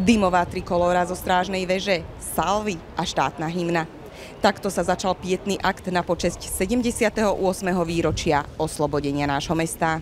Dymová trikolóra zo strážnej veže, salvy a štátna hymna. Takto sa začal pietný akt na počesť 78. výročia oslobodenia nášho mesta.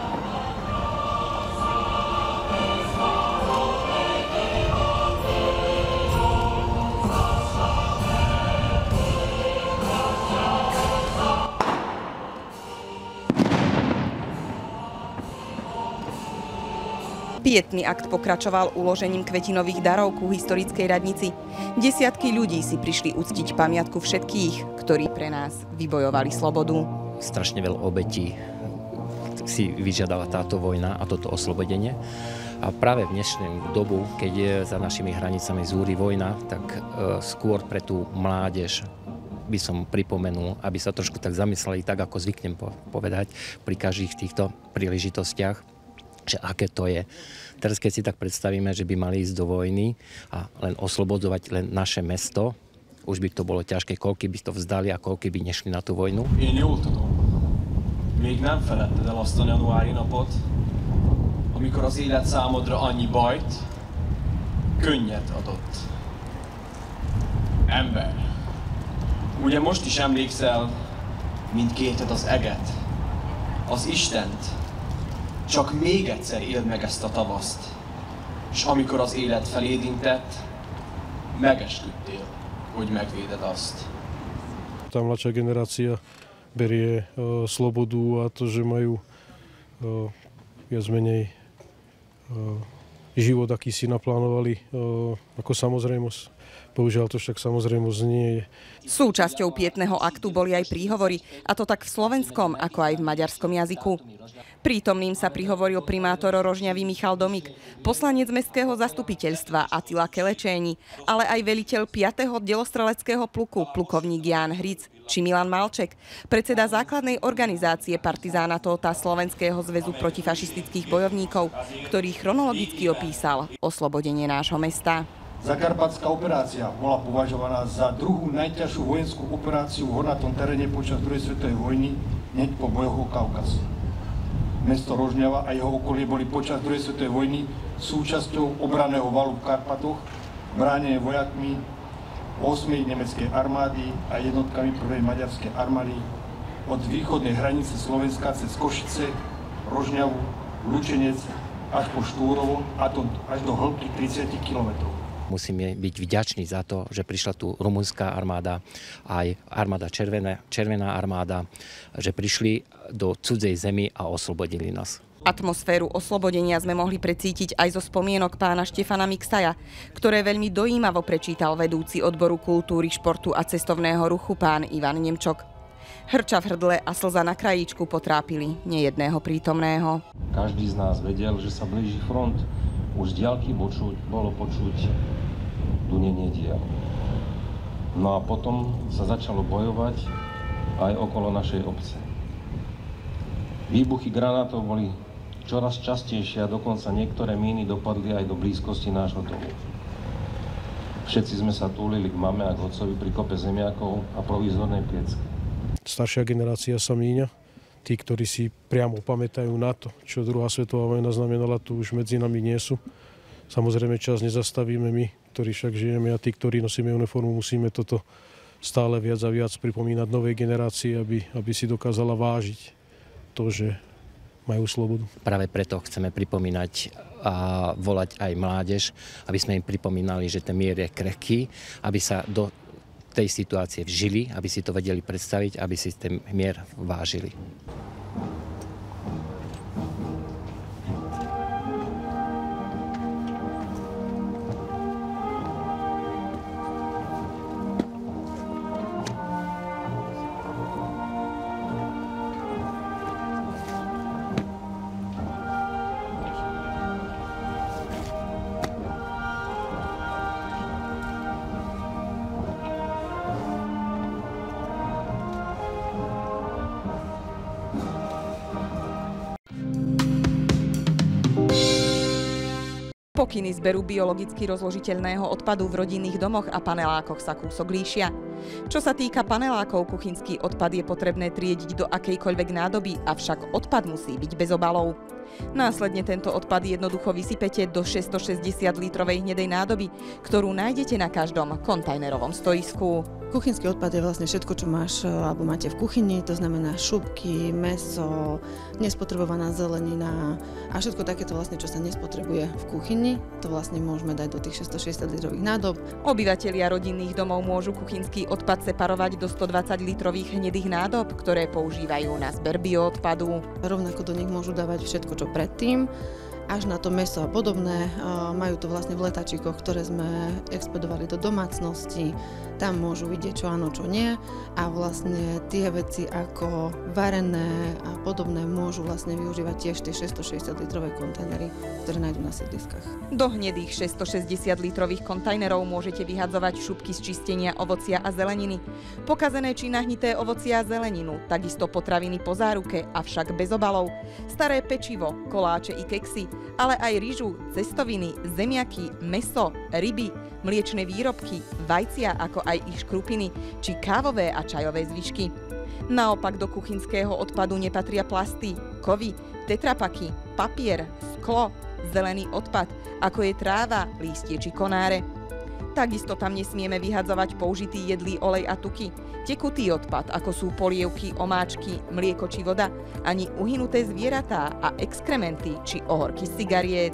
Pietný akt pokračoval uložením kvetinových darov ku historickej radnici. Desiatky ľudí si prišli uctiť pamiatku všetkých, ktorí pre nás vybojovali slobodu. Strašne veľa obetí si vyžiadala táto vojna a toto oslobodenie. A práve v dnešnú dobu, keď je za našimi hranicami zúri vojna, tak skôr pre tú mládež by som pripomenul, aby sa trošku tak zamysleli, tak ako zvyknem povedať pri každých týchto príležitostiach, že aké to je. Teraz keď si tak predstavíme, že by mali ísť do vojny a len oslobodzovať len naše mesto, už by to bolo ťažké, koľky by to vzdali a koľky by nešli na tú vojnu. Én jól tudom, még nem feledted el azt a januári napot, amikor az élet számodra annyi bajt, könnyet adott. Ember, ugye most is emlékszel, mint kérted az eget, az Istent, csak még egyszer éld meg ezt a tavaszt, és amikor az élet feléd intett, megesküdtél, hogy megvéded azt. Tá mladšia generácia berie slobodu a to, že majú viac menej život, aký si naplánovali, ako samozrejmosť. Bohužiaľ to však samozrejmosť nie je. Súčasťou pietného aktu boli aj príhovory, a to tak v slovenskom, ako aj v maďarskom jazyku. Prítomným sa prihovoril primátor Rožňavy Michal Domik, poslanec mestského zastupiteľstva Attila Kelečéni, ale aj veliteľ 5. delostreleckého pluku, plukovník Ján Hric, či Milan Malček, predseda základnej organizácie Partizána Tóta Slovenského zväzu protifašistických bojovníkov, ktorý chronologicky opísal oslobodenie nášho mesta. Zakarpatská operácia bola považovaná za druhú najťažšiu vojenskú operáciu v hornatom teréne počas druhej svetovej vojny hneď po bojoch o Kaukaz. Mesto Rožňava a jeho okolie boli počas druhej svetovej vojny súčasťou obranného valu v Karpatoch, bránené vojakmi 8. nemeckej armády a jednotkami 1. maďarskej armády od východnej hranice Slovenska cez Košice, Rožňavu, Lučenec až po Štúrovo a až do hĺbky 30 kilometrov. Musíme byť vďační za to, že prišla tu rumunská armáda, aj armáda Červená armáda, že prišli do cudzej zemi a oslobodili nás. Atmosféru oslobodenia sme mohli precítiť aj zo spomienok pána Štefana Miksaja, ktoré veľmi dojímavo prečítal vedúci odboru kultúry, športu a cestovného ruchu pán Ivan Nemčok. Hrča v hrdle a slza na krajíčku potrápili nejedného prítomného. Každý z nás vedel, že sa blíži front. Už z diaľky bolo počuť dunenie diel. No a potom sa začalo bojovať aj okolo našej obce. Výbuchy granátov boli čoraz častejšie a dokonca niektoré míny dopadli aj do blízkosti nášho domu. Všetci sme sa túlili k mame a k otcovi pri kope zemiakov a provizornej piecky. Staršia generácia sa míňa. Tí, ktorí si priamo pamätajú na to, čo druhá svetová vojna znamenala, tu už medzi nami nie sú. Samozrejme čas nezastavíme my, ktorí však žijeme, a tí, ktorí nosíme uniformu, musíme toto stále viac a viac pripomínať novej generácii, aby si dokázala vážiť to, že majú slobodu. Práve preto chceme pripomínať a volať aj mládež, aby sme im pripomínali, že ten mier je krehký, aby sa do tej situácie vžili, aby si to vedeli predstaviť, aby si ten mier vážili. Pokyny zberu biologicky rozložiteľného odpadu v rodinných domoch a panelákoch sa kúsok líšia. Čo sa týka panelákov, kuchynský odpad je potrebné triediť do akejkoľvek nádoby, avšak odpad musí byť bez obalov. Následne tento odpad jednoducho vysypete do 660-litrovej hnedej nádoby, ktorú nájdete na každom kontajnerovom stoisku. Kuchynský odpad je vlastne všetko, čo máš alebo máte v kuchyni, to znamená šupky, mäso, nespotrebovaná zelenina a všetko takéto vlastne, čo sa nespotrebuje v kuchyni, to vlastne môžeme dať do tých 660-litrových nádob. Obyvatelia rodinných domov môžu kuchynský odpad separovať do 120-litrových hnedých nádob, ktoré používajú na zber bioodpadu. Rovnako do nich môžu dávať všetko, čo predtým, až na to mäso a podobné. Majú to vlastne v letačíkoch, ktoré sme expedovali do domácnosti. Tam môžu vidieť, čo áno, čo nie. A vlastne tie veci ako varené a podobné môžu vlastne využívať tiež tie 660-litrové kontajnery, ktoré nájdú na sídliskách. Do hnedých 660-litrových kontajnerov môžete vyhadzovať šupky z čistenia ovocia a zeleniny, pokazené či nahnité ovocie a zeleninu, takisto potraviny po záruke, avšak bez obalov, staré pečivo, koláče i keksy, ale aj ryžu, cestoviny, zemiaky, mäso, ryby, mliečne výrobky, vajcia, ako aj ich škrupiny, či kávové a čajové zvyšky. Naopak do kuchynského odpadu nepatria plasty, kovy, tetrapaky, papier, sklo, zelený odpad, ako je tráva, lístie či konáre. Takisto tam nesmieme vyhadzovať použitý jedlý olej a tuky, tekutý odpad, ako sú polievky, omáčky, mlieko či voda, ani uhynuté zvieratá a exkrementy či ohorky z cigariét.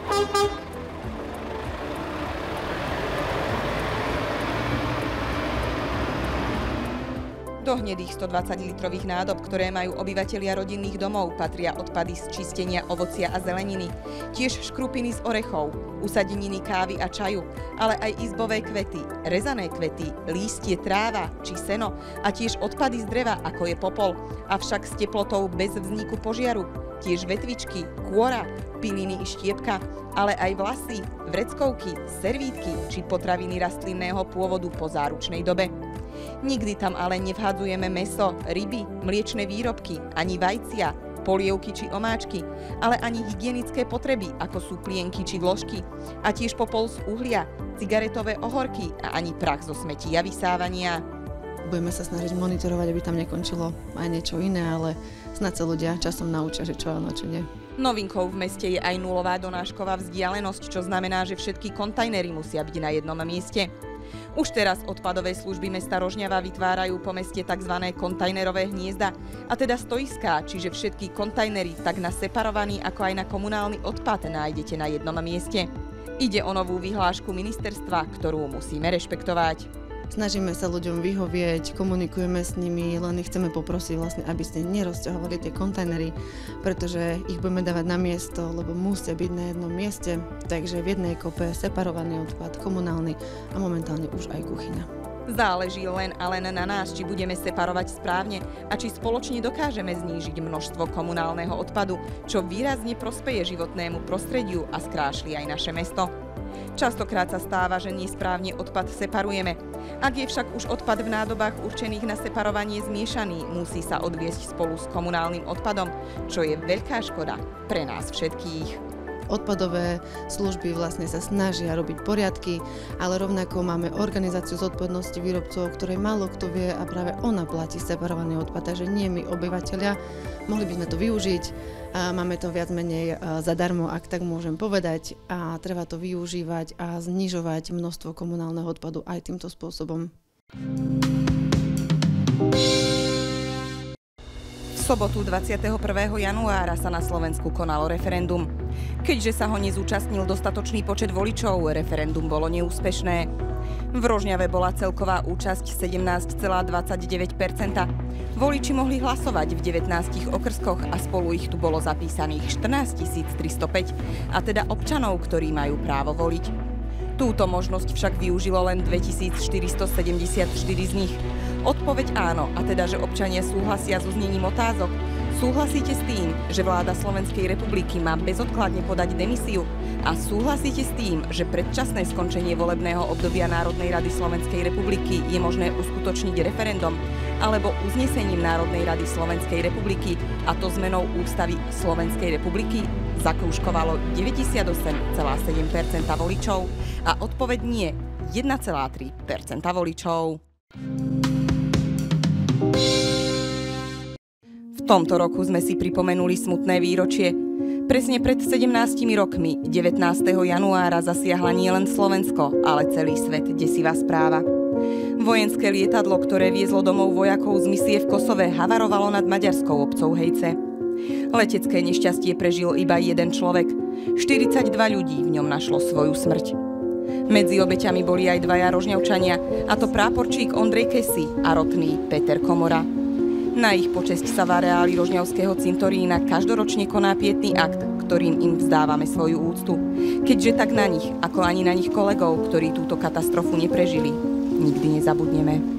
Do hnedých 120-litrových nádob, ktoré majú obyvatelia rodinných domov, patria odpady z čistenia ovocia a zeleniny, tiež škrupiny z orechov, usadeniny kávy a čaju, ale aj izbové kvety, rezané kvety, lístie, tráva či seno a tiež odpady z dreva, ako je popol, avšak s teplotou bez vzniku požiaru, tiež vetvičky, kôra, piliny i štiepka, ale aj vlasy, vreckovky, servítky či potraviny rastlinného pôvodu po záručnej dobe. Nikdy tam ale nevhadzujeme mäso, ryby, mliečne výrobky, ani vajcia, polievky či omáčky, ale ani hygienické potreby, ako sú plienky či vložky, a tiež popol z uhlia, cigaretové ohorky a ani prach zo smetí a vysávania. Budeme sa snažiť monitorovať, aby tam nekončilo aj niečo iné, ale snad sa ľudia časom naučia, že čo áno, čo nie. Novinkou v meste je aj nulová donášková vzdialenosť, čo znamená, že všetky kontajnery musia byť na jednom mieste. Už teraz odpadové služby mesta Rožňava vytvárajú po meste tzv. Kontajnerové hniezda, a teda stoiská, čiže všetky kontajnery tak na separovaný ako aj na komunálny odpad nájdete na jednom mieste. Ide o novú vyhlášku ministerstva, ktorú musíme rešpektovať. Snažíme sa ľuďom vyhovieť, komunikujeme s nimi, len ich chceme poprosiť vlastne, aby ste nerozťahovali tie kontajnery, pretože ich budeme dávať na miesto, lebo musia byť na jednom mieste, takže v jednej kope separovaný odpad, komunálny a momentálne už aj kuchyňa. Záleží len a len na nás, či budeme separovať správne a či spoločne dokážeme znížiť množstvo komunálneho odpadu, čo výrazne prospeje životnému prostrediu a skrášli aj naše mesto. Častokrát sa stáva, že nesprávne odpad separujeme. Ak je však už odpad v nádobách určených na separovanie zmiešaný, musí sa odviesť spolu s komunálnym odpadom, čo je veľká škoda pre nás všetkých. Odpadové služby vlastne sa snažia robiť poriadky, ale rovnako máme organizáciu zodpovednosti výrobcov, ktorej málo kto vie a práve ona platí separovaný odpad, takže nie my obyvateľia. Mohli by sme to využiť, a máme to viac menej zadarmo, ak tak môžem povedať, a treba to využívať a znižovať množstvo komunálneho odpadu aj týmto spôsobom. V sobotu 21. januára sa na Slovensku konalo referendum. Keďže sa ho nezúčastnil dostatočný počet voličov, referendum bolo neúspešné. V Rožňave bola celková účasť 17,29%. Voliči mohli hlasovať v 19 okrskoch a spolu ich tu bolo zapísaných 14 305, a teda občanov, ktorí majú právo voliť. Túto možnosť však využilo len 2474 z nich. Odpoveď áno, a teda, že občania súhlasia so znením otázok. Súhlasíte s tým, že vláda Slovenskej republiky má bezodkladne podať demisiu? A súhlasíte s tým, že predčasné skončenie volebného obdobia Národnej rady Slovenskej republiky je možné uskutočniť referendum alebo uznesením Národnej rady Slovenskej republiky, a to zmenou ústavy Slovenskej republiky? Zakúškovalo 98,7% voličov a odpoveď nie 1,3% voličov. V tomto roku sme si pripomenuli smutné výročie. Presne pred 17 rokmi, 19. januára, zasiahla nielen Slovensko, ale celý svet desivá správa. Vojenské lietadlo, ktoré viezlo domov vojakov z misie v Kosove, havarovalo nad maďarskou obcou Hejce. Letecké nešťastie prežil iba jeden človek. 42 ľudí v ňom našlo svoju smrť. Medzi obeťami boli aj dvaja rožňavčania, a to práporčík Ondrej Kesi a rotný Peter Komora. Na ich počesť sa v areáli Rožňavského cintorína každoročne koná pietný akt, ktorým im vzdávame svoju úctu. Keďže tak na nich, ako ani na nich kolegov, ktorí túto katastrofu neprežili, nikdy nezabudneme.